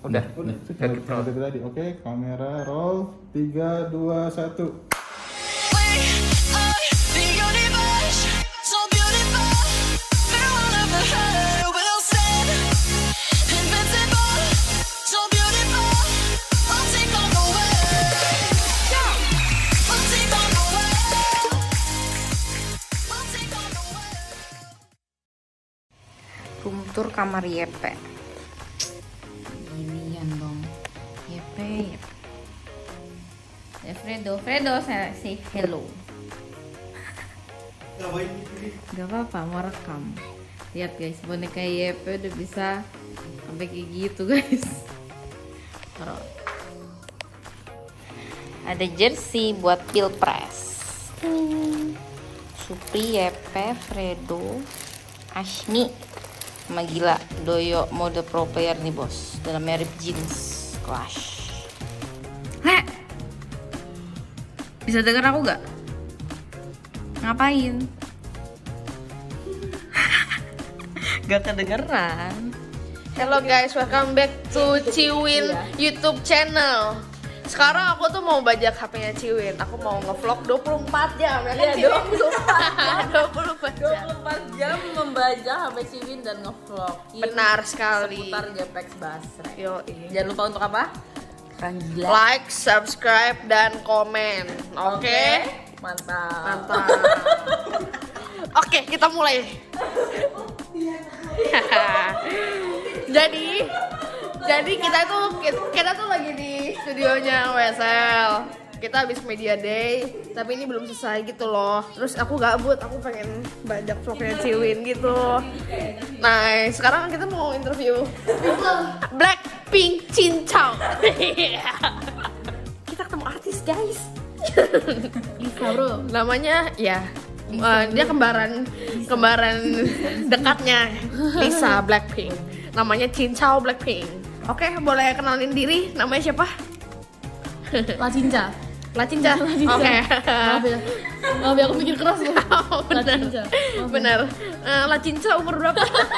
Udah. Tinggal dari tadi. Oke, kamera roll. 3, 2, 1. Room tour kamar YP. Ginian dong. YP. Fredo saya say hello. Gak apa-apa, mau rekam. Lihat guys, boneka YP udah bisa sampai kayak gitu guys. Taruh. Ada jersey buat pilpres. Supri, YP, Fredo, Ashni, sama Gila, Doyo mode pro player nih bos. Dalamnya rip jeans Clash. Heh, bisa denger aku gak? Ngapain? Gak kedengeran. Hello guys, welcome back to Ciwin YouTube channel. Sekarang aku tuh mau bajak HP-nya Ciwin. Aku mau ngevlog 24 jam ya kan? Iya, 24 jam membajak HP Ciwin dan ngevlog. Benar sekali. Seputar Jepex Basre. Yo, Jangan lupa untuk apa? Keren gila. like, subscribe, dan komen. Oke? Mantap. Mantap. Oke, kita mulai. Jadi kita tuh lagi di studionya WSL. Kita habis media day, tapi ini belum selesai gitu loh. Terus aku gabut, aku pengen bajak vlognya Ciwin gitu. Nah, sekarang kita mau interview Blackpink Cincau. Kita ketemu artis guys. Lisa bro. Namanya ya dia kembaran dekatnya Lisa Blackpink. Namanya Cincau Blackpink. Oke, boleh kenalin diri. Namanya siapa? Lacinca. Lacinca. Oke. Maaf ya, aku mikir keras loh. Lacinca. Bener. Lacinca umur berapa?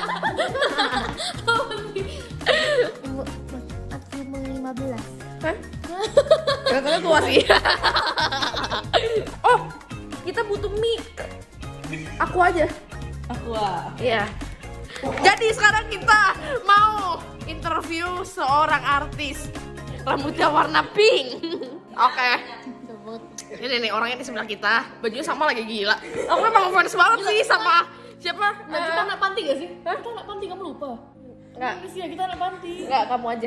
Umur 15. Hah? Katanya tua sih. Oh, kita butuh mic. Aku aja. Iya. Jadi sekarang kita mau interview seorang artis. Rambutnya warna pink. Oke. Ini nih orangnya di sebelah kita. Bajunya sama lagi gila. Aku memang fans banget sih sama siapa? Nah, kita anak panti gak sih? Kita anak panti, kamu lupa? Enggak. Iya, kita anak panti. Enggak, kamu aja.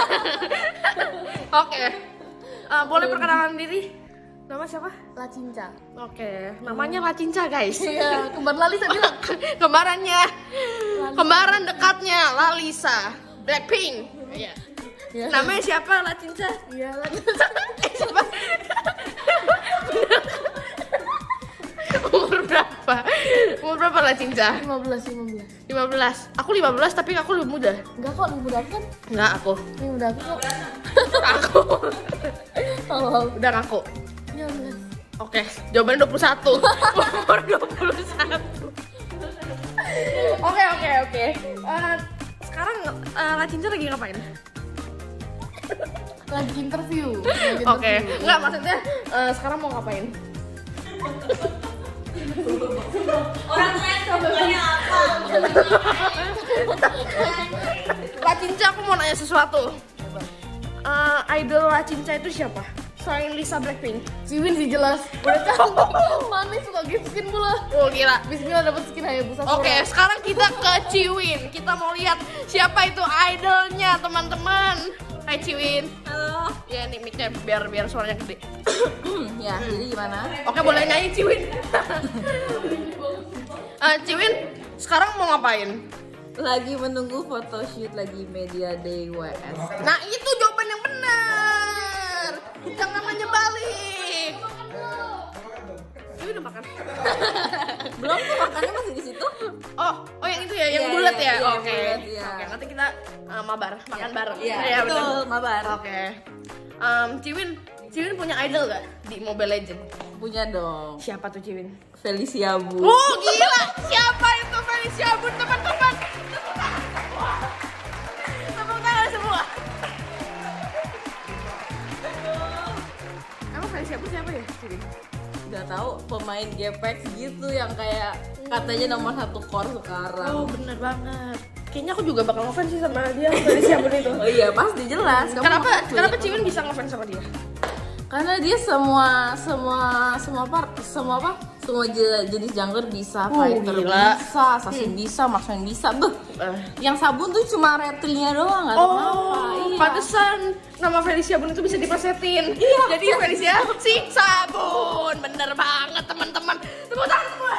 Oke. Boleh perkenalan diri? Nama siapa? Lacinca. Oke, namanya Lacinca guys. Iya, kembar Lalisa bilang. Kembarannya. Kembaran dekatnya Lalisa Blackpink. Iya. Ya. Namanya siapa Lacinca? Iya, Lacinca. Siapa? Umur berapa? Umur berapa Lacinca? 15. 15. Aku 15 tapi aku lebih muda. Enggak kok, lebih muda aku kan? Enggak aku. Lebih muda aku kok. Aku. Tolong. Udah ngaku. 15. Oke, jawabannya 21. Umur 21. Oke. Sekarang Lacinca lagi ngapain? Lagi interview. Oke. Enggak, maksudnya sekarang mau ngapain? Orang lain sebenarnya apa? Lacinca, aku mau nanya sesuatu. Idol Lacinca itu siapa? Selain Lisa Blackpink. Ciwin sih jelas. Udah tahu. Mami suka gift skin pula. Oh gila. Bismillah dapat skin Hayabusa. Oke, sekarang kita ke Ciwin. Kita mau lihat siapa itu idolnya, teman-teman. Hai Ciwin. Halo. Ya nih mic-nya biar suaranya gede. Ya, jadi gimana? Oke, boleh nyanyi Ciwin. Ciwin, sekarang mau ngapain? Lagi menunggu photoshoot lagi media day WS. Nah, itu jawaban yang benar. Jangan nanya balik. Ciwin udah makan? Belum tuh, makannya masih di situ. Oh yang itu ya, yang Iya, bulat iya, ya. iya, Oke. bulat, iya. Oke, nanti kita mabar, makan bareng. Iya, betul, betul. mabar. Oke. Ciwin punya idol gak di Mobile Legend? Punya dong. Siapa tuh Ciwin? Felicia Bu. Oh gila, siapa itu Felicia Bun, teman-teman? Tepuk tangan semua. Itu siapa ya? Gak tahu, pemain Gepex gitu yang kayak katanya nomor 1 core sekarang. Oh bener banget. Kayaknya aku juga bakal ngefans sih sama dia dari siapa itu. Oh iya pasti jelas. Kamu Kenapa Ciwin bisa ngefans sama dia? Karena dia semua jenis jungler bisa, fighter gila. bisa, assassin bisa, marksman bisa tuh. Yang sabun tuh cuma reptilnya doang, nggak tahu kenapa. Iya. Pantesan nama Felicia Bun itu bisa dipresetin. Iya. Jadi Felicia si sabun, bener banget teman-teman. Tepuk tangan semua.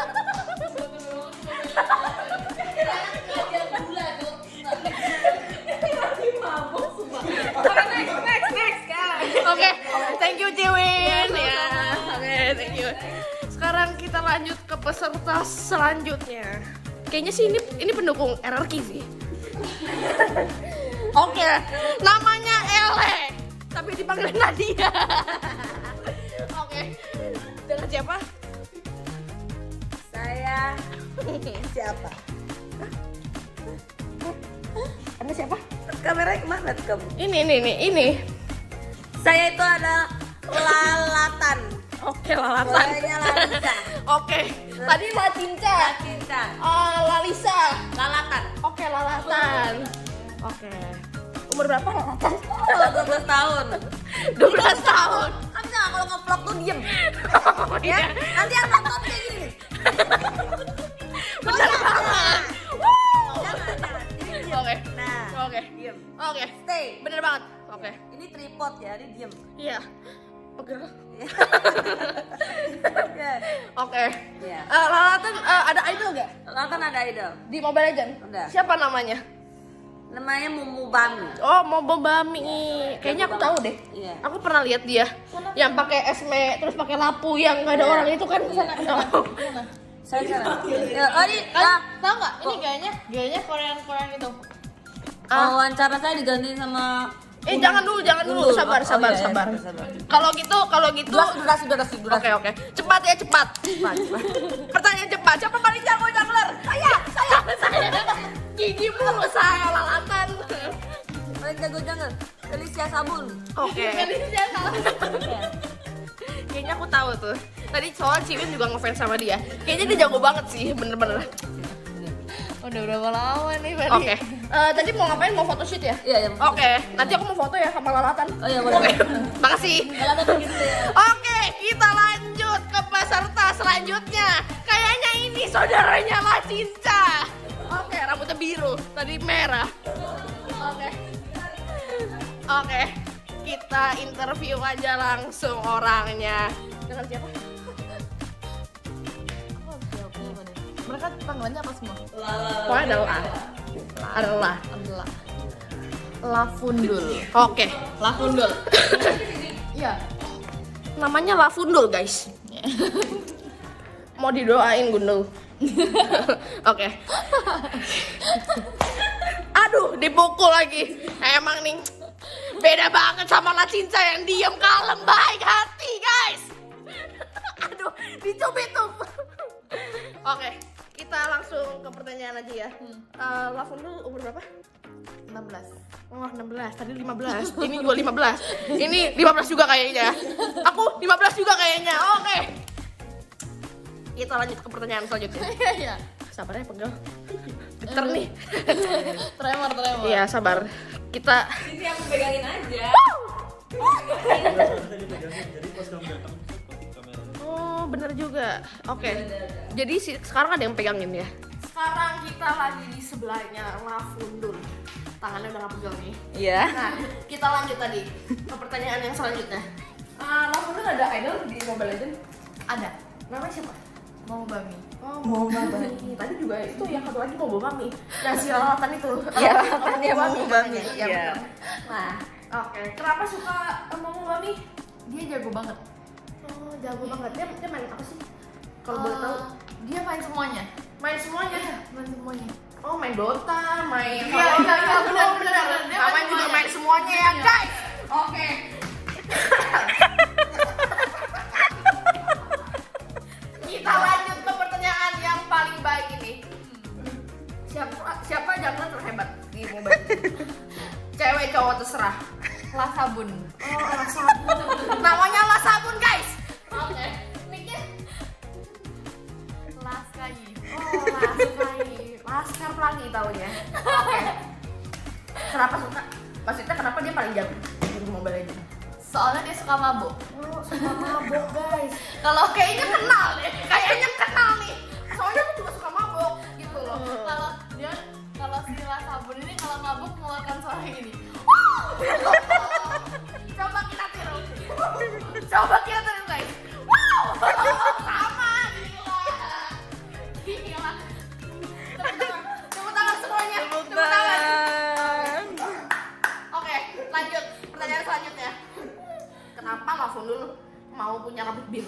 Oke, thank you Ciwin ya. Oke, thank you. Sekarang kita lanjut ke peserta selanjutnya. Kayaknya sih ini pendukung RRQ sih. Oke, namanya Ele, tapi dipanggil Nadia. Oke, dengan siapa? Saya siapa? Anda siapa? Kameranya kemana tuh kamu? Ini. Saya itu ada Lalatan. Oke, Lalatan. Suaranya Lalisa. Oke, tadi Latinca. Cinta. Lalisa. Lalatan. Oke, Lalatan. Oke. Umur berapa Lalatan? 12 tahun. 12 tahun. Kan jangan kalau nge-vlog tuh diem. Oh, Ya, nanti yang nonton kayak gini. Bener banget. Jangan. Ini diem. Oke. Nah, Oke. diem. Oke. Stay. Bener banget. Oke. Ini tripod ya, ini diem. Iya. Oke. Ya. Oke. Iya. Lalatan ada idol gak? Lalatan ada idol. Di Mobile Legends? Udah. Siapa namanya? Namanya Mumu Bami. Oh, Mobobami. Kayaknya aku tahu deh. Iya. Aku pernah lihat dia yang pakai esme terus pakai lampu yang nggak ada orang itu kan. Saya sana. Ya, oh ini, Tahu nggak? Ini gayanya Korean itu. wawancara saya digantiin sama. Jangan dulu, sabar. Kalau gitu. Durasi. Oke. Cepat ya, cepat. Pertanyaan cepat. Siapa paling jago jungler? Saya. Gigi mulu saya Lalatan. Paling jago jangan. Felicia Sabun. Oke. Kayaknya aku tahu tuh. Tadi soal Ciwin juga ngefans sama dia. Kayaknya dia jago banget sih, bener-bener. Udah berapa lama nih Fadi? Oke. Tadi mau ngapain? Mau photoshoot ya? Iya. Oke. Nanti aku mau foto ya sama Lalatan. Oh iya boleh. Oke. Makasih. Lalatan gitu ya. Oke, kita lanjut ke peserta selanjutnya. Kayaknya ini saudaranya Latinca. Oke, rambutnya biru, tadi merah. Oke, kita interview aja langsung orangnya. Dengan siapa? Mereka panggilannya apa semua? Pokoknya adalah Lafundul. Oke, Lafundul. Iya. namanya Lafundul guys. Mau didoain Gundul. Oke. Aduh, dipukul lagi. Emang nih beda banget sama Latinca yang diem, kalem, baik hati guys. Aduh, dicubit-cub. Oke, kita langsung ke pertanyaan aja ya. Lafundul umur berapa? 16. Oh 16, tadi 15. Ini juga 15. Ini 15 juga kayaknya. Aku 15 juga kayaknya. Oke. Kita lanjut ke pertanyaan selanjutnya. Iya. Sabar ya pegel. Geter nih. Tremor. Iya, sabar. Kita Ini aku pegangin aja. Oh, bener juga. Oke. Jadi sekarang ada yang pegangin ya. Sekarang kita lagi di sebelahnya Lafundul. Tangannya udah gak pegel nih. Iya. Nah, kita lanjut tadi ke pertanyaan yang selanjutnya. Lafundul ada idol di Mobile Legends? Ada. Namanya siapa? Mau Bami. Oh, Mobobami. Tadi juga itu yang satu lagi Mobobami. Nah, si Lalatan itu. Iya, Lalatannya Mobobami. Iya. Iya. Nah, oke. Kenapa suka Mobobami? Dia jago banget. Oh, jago banget. Dia main apa sih? Kalau boleh tahu. Dia main semuanya. Main semuanya. Main semuanya. Oh, main Dota, main Iya, benar. Dia Main juga main semuanya ya, guys. Oke. Kita lanjut ke pertanyaan yang paling baik ini. Siapa jungler terhebat di Mobile? Cewek cowok terserah. Las sabun. Oh, las sabun. Namanya las sabun, guys. Oke. Mic-nya Laskai. Oh, Laskai. Laskar Pelangi taunya. Oke. Kenapa suka? Maksudnya kenapa dia paling jago di Mobile Legends? Soalnya dia suka mabuk. Oh, suka mabok, guys. Kalau kayaknya kenal deh. Kayaknya kenal nih. Soalnya aku juga suka mabok gitu loh. Kalau si Las Sabun ini kalau mabuk mengeluarkan suara gini. Coba kita tiru. Coba kita tiru, guys. Wow. Sama, gila. Gila. Tepuk tangan semuanya. Tepuk tangan. Oke, lanjut. Pertanyaan selanjutnya. Kenapa langsung dulu mau punya rambut biru?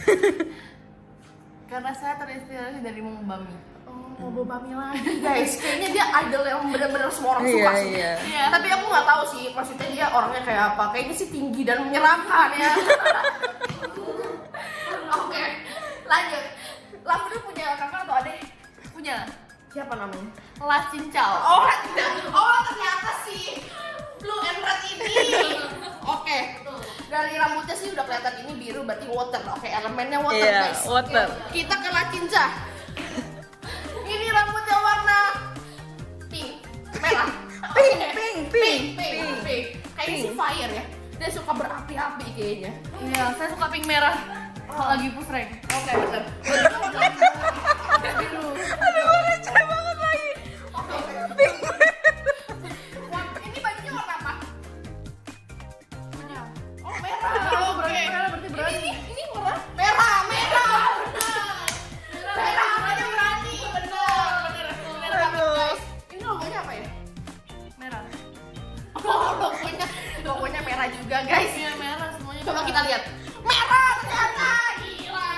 Karena saya terinspirasi dari Mubami. Oh, Bobami lagi, guys. Kayaknya dia idol yang benar-benar semua orang suka sih. Iya. Tapi aku nggak tahu sih, maksudnya dia orangnya kayak apa. Kayaknya sih tinggi dan menyeramkan ya. Oke, lanjut. Lalu dia punya kakak atau adik? Punya Siapa namanya? Las Cincau. Oh, ternyata sih Blue and Red ini. Oke. Dari rambutnya sih udah kelihatan ini biru, berarti water. Oke, elemennya water, Iya, guys. water. Kita ke Lacinca. Ini rambutnya warna pink, merah. Pink. Kayaknya sih fire ya. Dia suka berapi-api kayaknya. Iya, saya suka pink merah. Kalau lagi push rank. Oke, bener. Biru. Aduh, receh banget lagi. Ini bajunya warna apa? Oh, merah. Oh, berarti berani. Ini merah. Merah. Merah, namanya berani. Bener, guys. Ini logonya apa ya? Merah. Oh, logonya merah juga, guys. Iya, merah semuanya. Coba kita lihat. Merah ternyata. Gila.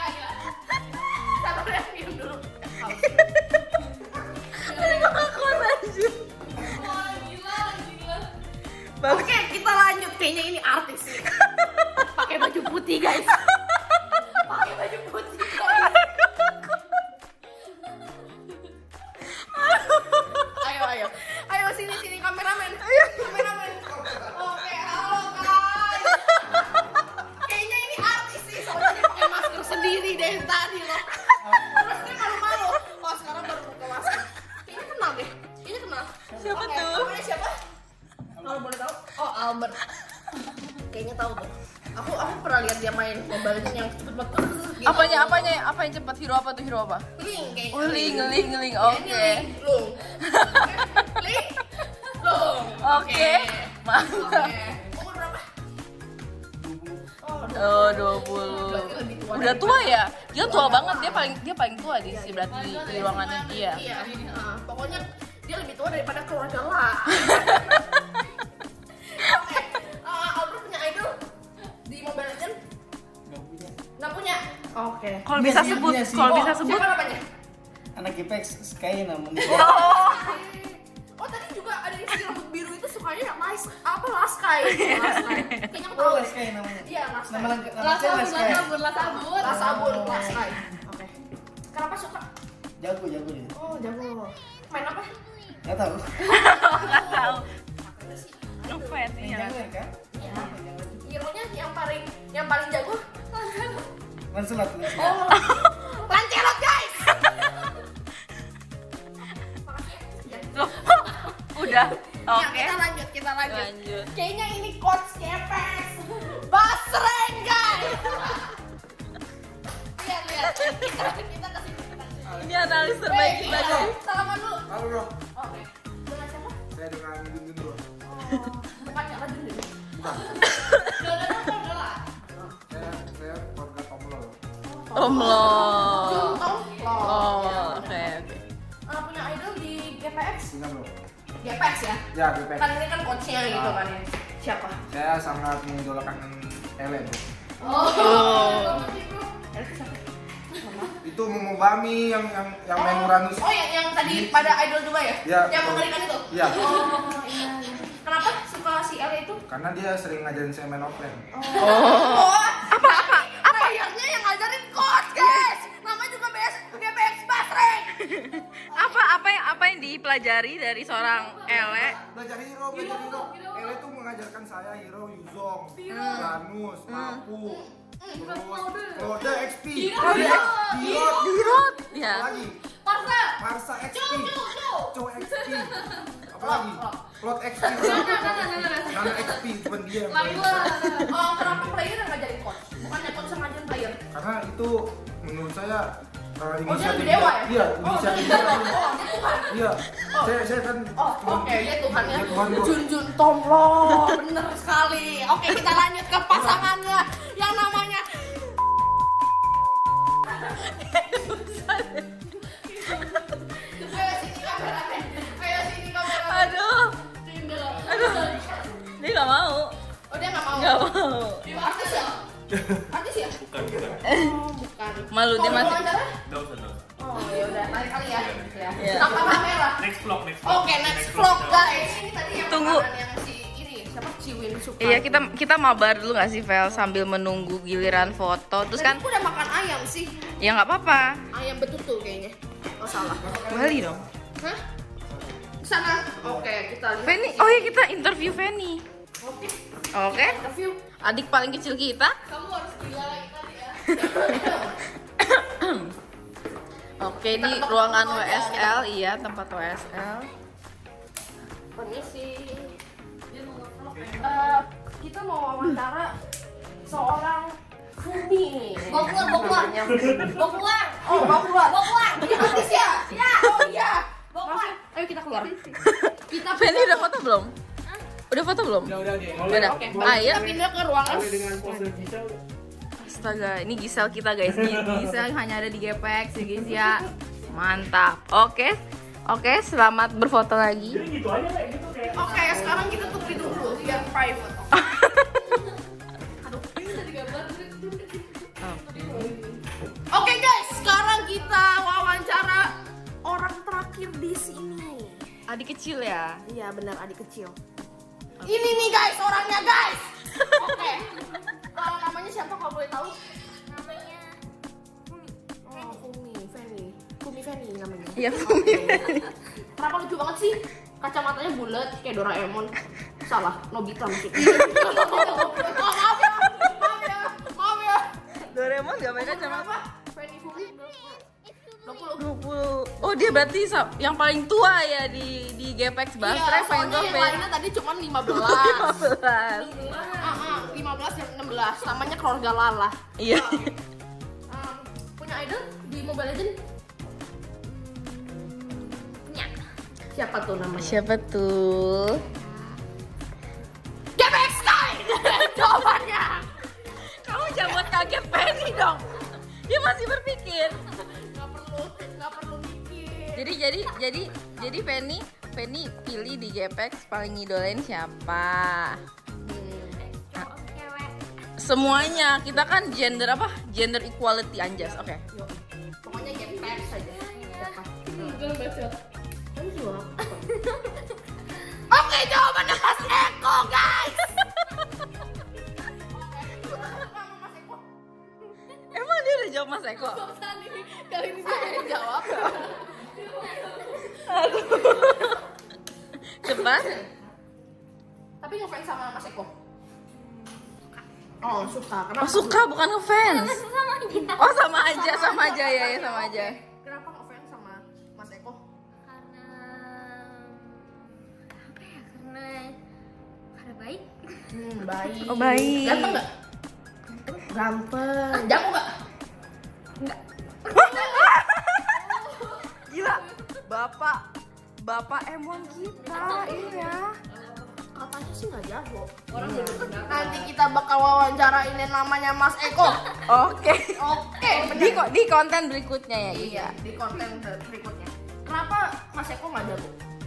Sabar ya, minum dulu. Aku lanjut. Wah, gila. Oke, kita lanjut. Kayaknya ini artis sih. Pakai baju putih, guys. Pakai baju putih, guys. Ayo sini kameramen. Oke, halo guys. Kayaknya ini artis sih, soalnya dia pakai masker sendiri dari tadi loh. Terus dia malu-malu. Oh, sekarang baru buka masker. Kayaknya kenal deh. Siapa Oke, tuh? namanya siapa? Kalau boleh tahu? Oh, Albert. Kayaknya tahu tuh. Aku pernah lihat dia main Mobile Legends yang cepet-cepet gitu. Apa yang cepat? Hero apa tuh? Hero apa? Link kayaknya. Oh, Ling. Oke. Lung. Link. Lung. Oke. Mantap. Oke. Umur berapa? Oh, 20. Berarti lebih tua Udah dari tua ya? Dia tua banget. Dia paling tua sih berarti di ruangannya. Iya. Iya. Pokoknya dia lebih tua daripada keluarga lah. Oke. Albert punya idol di Mobile Legends? Nggak punya. Oke. Kalau bisa sebut, Siapa namanya? Anak IPX Sky namanya. Oh, tadi juga ada yang si rambut biru itu sukanya Laskai. Kayaknya aku tahu. Oh, Sky namanya. Iya, Laskai. Nama lengkapnya Sky. Lasabun, Laskai. Oke. Kenapa suka? Jago dia. Oh, jago. Main apa? Nggak tahu. Nggak tahu. Ngefans Main iya. jungler kan? Iya. Hero-nya yang paling jago? Lancelot. Oh, Lancelot, guys. Loh, udah. Ya, Oke. kita lanjut. Lanjut. Kayaknya ini coach Kepes. Basreng, guys. Lihat. Kita kasih. Ini analis terbaik kita guys. Salaman dulu. Halo bro, Oke. Dengan siapa? saya dengan Dundun dulu. Bukannya Rajun dulu. Bukan, Dola. saya keluarga Tomlo. Omlo. Juntong. Oh, oke. Punya idol di GPX? Ingat bro? GPX ya? Ya, GP. Kan ini kan coachnya gitu kan ya. Siapa? Saya sangat mengidolakan Ele bro. Oh. Itu Momobami yang main Uranus. Oh, yang tadi pada idol juga ya? Iya, Yang betul. mengerikan itu? Iya. Oh, iya. Kenapa suka si Ele itu? Karena dia sering ngajarin saya main offline. Oh, apa? Playernya yang ngajarin coach, guys. Namanya juga GPX Basreng. Apa yang dipelajari dari seorang Ele? Belajar hero. Ele tuh mengajarkan saya Hero Yuzong, Lanus, Mapu, terus Claude XP, Dirot. Ya. apa lagi? Parsa XP, Cho XP, apa lagi? Claude XP, Nano XP, cuma dia yang Lain paling lah. Oh, kenapa player yang ngajarin coach? Bukannya coach yang ngajarin player? karena itu menurut saya dia dewa ya? Iya, inisiatif dia. Iya, saya kan. Oke, dia Tuhan ya. Dia Tuhan, bro. Junjun Tomlo, bener sekali. Oke, kita lanjut ke pasangannya yang namanya. Ayo sini kameramen. Aduh. Dia nggak mau. Oh, dia nggak mau. Nggak mau. Artis ya? Artis ya? Bukan. Oh, bukan. Malu dia Kalau masih. wawancara? Dosa. Oh, ya udah, lain kali ya. Iya. Tanpa kamera. Next vlog. Oke, next vlog guys. Ini tadi yang Tunggu. makanan yang si ini siapa Ciwin suka. Iya, kita mabar dulu nggak sih, Vel, sambil menunggu giliran foto. Terus kan Tadi aku udah makan ayam sih. ya nggak apa-apa. Ayam betutu kayaknya. Oh salah. Bali dong. Hah? Sana. Oke, kita lihat. Feni. Oh iya, kita interview Feni. Oke. Oke. Interview. Adik paling kecil kita. Kamu harus gila lagi tadi ya. Oke, di ruangan WSL, iya tempat WSL. Permisi. Kita mau wawancara seorang Fumi. Bawa keluar. Oh, mau keluar. Dia artis ya? Ya. Oh iya. Bawa keluar. Ayo kita keluar. Kita Feni udah foto belum? Udah foto belum? Udah. Oke, Ayo. kita pindah ke ruangan. Astaga, ini Gisel kita guys. Gisel hanya ada di Gepex ya guys ya. Mantap. Oke, selamat berfoto lagi. Oke, sekarang kita tutup dulu biar private. Oke guys, sekarang kita wawancara orang terakhir di sini. Adik kecil ya. Iya benar, adik kecil. Ini nih guys, orangnya guys. Oke. Namanya siapa kalau boleh tahu? Namanya Fumi. Oh, Fumi Feni namanya. Iya. Kenapa lucu banget sih? Kacamatanya bulat kayak Doraemon. Salah, Nobita maksudnya. Oh, maaf ya. Doraemon nggak pakai kacamata. Feni Fumi 20. 20. Oh, dia berarti yang paling tua ya di Gepex Iya, Bastre. soalnya yang lainnya tadi cuma 15. 15 dan 16. Namanya keluarga Lala. Iya. Punya idol di Mobile Legends? Punya. Siapa tuh namanya? Siapa tuh? Gepex Sky! Jawabannya! Kamu jangan buat kaget Penny dong. Dia masih berpikir. Nggak perlu mikir. Jadi Penny pilih di Gepex paling ngidolain siapa? Cewek. Semuanya. Kita kan gender apa? Gender equality anjas. Oke. Pokoknya Gepex saja. Oke, jawabannya Mas Eko, guys. Emang dia udah jawab Mas Eko? Kali ini saya yang jawab. Cepat. Tapi ngefans sama Mas Eko. Oh, suka. Kenapa? Oh, suka bukan ngefans. Sama kita. Oh, sama aja ya, sama aja. Kenapa ngefans sama Mas Eko? Karena apa ya? Karena baik. Baik. Oh, baik. Ganteng nggak? Ganteng. Jago nggak? Gila. Bapak Emon kita. Iya. Katanya sih nggak jago. Nanti kita bakal wawancara ini namanya Mas Eko. Oke. Oke, Di konten berikutnya ya, guys. Iya, di konten berikutnya. Kenapa Mas Eko nggak jago?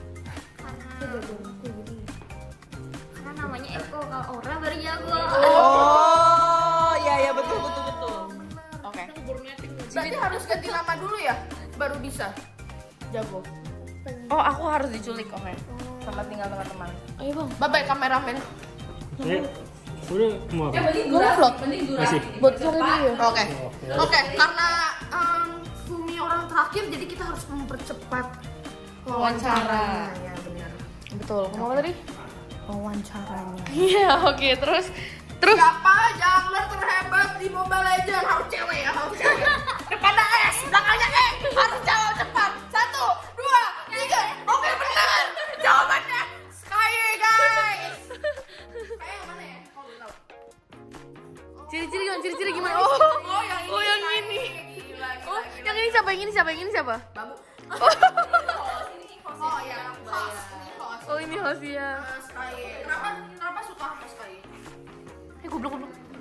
Karena namanya Eko, kalau Aura baru jago. Oh, iya betul. Oke. Berarti harus ganti nama dulu ya, baru bisa jago. Oh, aku harus diculik, oke. Tempat tinggal teman-teman. Ayo bang, bye-bye kameramen. Udah mau apa? Betul ini. Oke, karena Fumi orang terakhir, jadi kita harus mempercepat wawancara. Ya benar. Betul. Mau apa tadi? wawancaranya. Iya, oke, terus siapa jungler terhebat di Mobile Legends? Harus cewek ya, harus cewek. Depannya S, belakangnya E. Harus jawab cepat. 1, 2, 3. Oke, benar. Jawabannya Sky, guys. Sky yang mana ya? Oh, belum tahu. Ciri-ciri gimana? Oh, yang ini. Oh, yang ini siapa? Yang ini siapa? Babu. Oh, ya, host. Oh, ini host ya. Sky. Kenapa suka sama Sky? Goblok.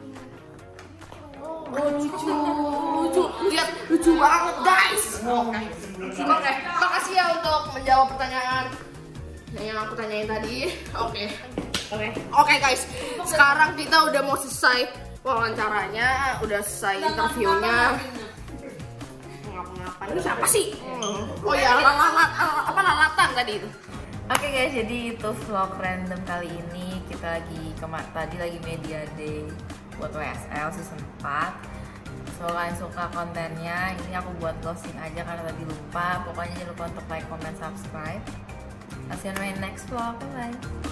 Oh, lucu. Lihat, lucu banget, guys. Oke, makasih ya untuk menjawab pertanyaan yang aku tanyain tadi. Oke, guys. Sekarang kita udah mau selesai wawancaranya, udah selesai interviewnya. Ngapa-ngapain? Itu siapa sih? Oh ya, lalatan tadi itu. Oke guys, jadi itu vlog random kali ini. Kita tadi lagi media day buat WSL season 4. Semoga kalian suka kontennya. Ini aku buat closing aja karena tadi lupa. Pokoknya jangan lupa untuk like, comment, subscribe. See you in my next vlog. Bye.